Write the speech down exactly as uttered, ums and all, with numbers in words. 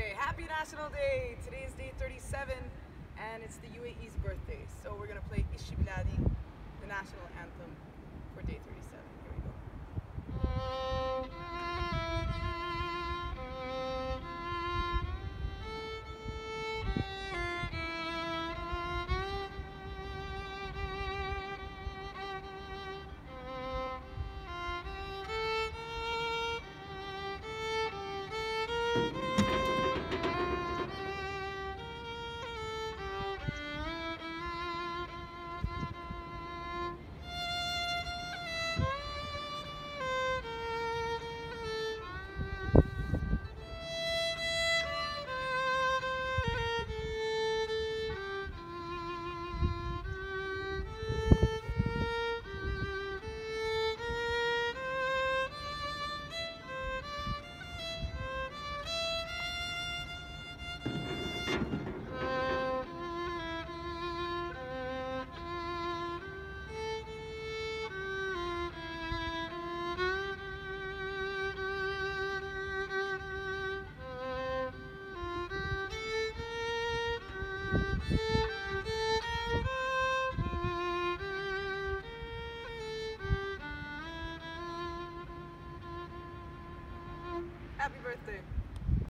Okay, happy National Day! Today is day thirty-seven and it's the U A E's birthday. So we're gonna play Ishi Biladi, the national anthem for day thirty-seven. Here we go. Happy birthday.